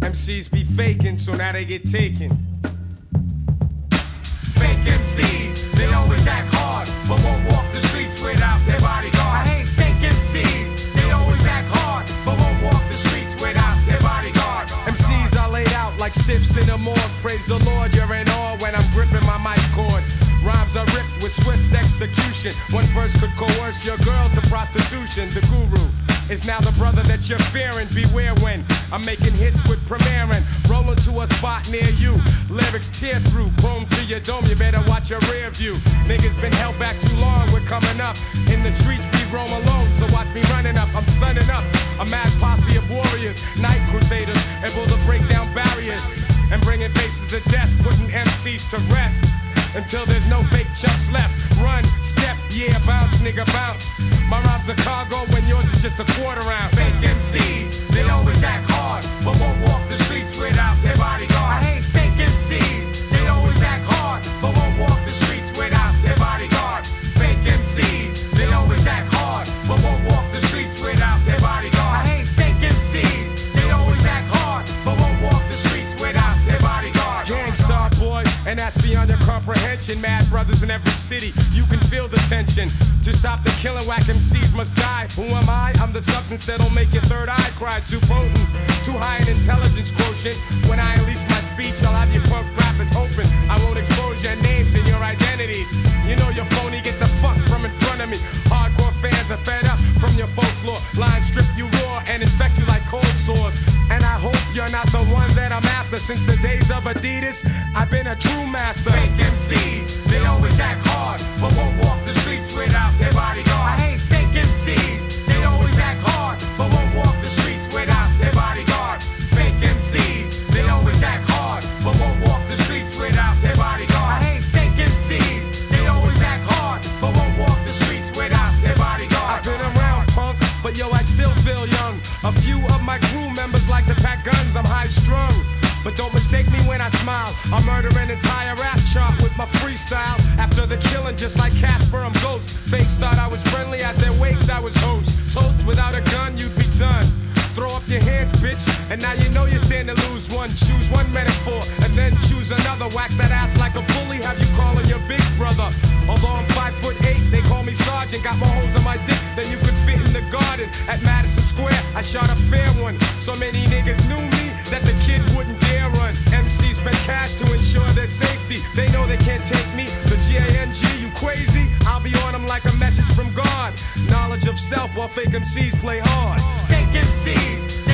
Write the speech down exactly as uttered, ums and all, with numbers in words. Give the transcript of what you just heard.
M Cs be faking, so now they get taken. Fake M Cs, they always act hard, but won't walk the streets without their bodyguard. I hate fake M Cs, they always act hard, but won't walk the streets without their bodyguard. M Cs are laid out like stiffs in a morgue. Praise the Lord, you're in awe when I'm gripping my mic cord. Rhymes are ripped with swift execution. One verse could coerce your girl to prostitution. The guru is now the brother that you're fearing. Beware when I'm making hits with premiering. Rolling to a spot near you. Lyrics tear through, chrome to your dome. You better watch your rear view. Niggas been held back too long. We're coming up. In the streets we roam alone, so watch me running up. I'm sunning up. A mad posse of warriors, night crusaders, able to break down barriers and bringing faces of death, putting M Cs to rest. Until there's no fake chumps left. Run, step, yeah, bounce, nigga, bounce. My rhymes are cargo when yours is just a quarter ounce. Fake M Cs, they always act hard, but won't walk the streets without their bodyguard. I hate fake M Cs, they always act hard, but won't walk the streets without their bodyguard. Fake M Cs, they always act hard, but won't walk the streets without their bodyguard. I hate fake M Cs, they always act hard, but won't walk the streets without their bodyguard. Gangstar boy, and that's beyond your comprehension. Mad brothers in every city, you can feel the tension. To stop the killing, whack M Cs must die. Who am I? I'm the substance that'll make your third eye cry. Too potent, too high an intelligence quotient. When I unleash my speech, I'll have you punk rappers hoping I won't expose your names and your identities. You know you're phony, get the fuck from in front of me. Hardcore fans are fed up from your folklore. Lines strip you raw and infect you like cold sores. And I hope you're not the one that I'm after. Since the days of Adidas, I've been a true master. Fake M Cs, they always act hard, but won't walk the streets without their bodyguard. I hate fake M Cs, they always act hard, but won't walk the streets without their bodyguard. Fake M Cs, they always act hard, but won't walk the streets without their bodyguard. I hate fake M Cs, they always act hard, but won't walk the streets without their bodyguard. I've been around, punk, but yo, I still feel young. A few of my crew members like to pack guns, I'm high strung. But don't mistake me when I smile. I'll murder an entire rap chart with my freestyle. After the killing, just like Casper, I'm ghost. Fakes thought I was friendly, at their wakes I was host. Toast without a gun, you'd be done. Throw up your hands, bitch, and now you know you stand to lose one. Choose one metaphor, and then choose another. Wax that ass like a bully, have you calling your big brother. Although I'm five foot eight, they call me sergeant. Got more holes in my dick than you could fit in the garden. At Madison Square, I shot a fair one. So many niggas knew me that the kid wouldn't dare run. M Cs spend cash to ensure their safety. They know they can't take me, the G A N G, you crazy? I'll be on them like a message from God. Knowledge of self while fake M Cs play hard. Fake M Cs,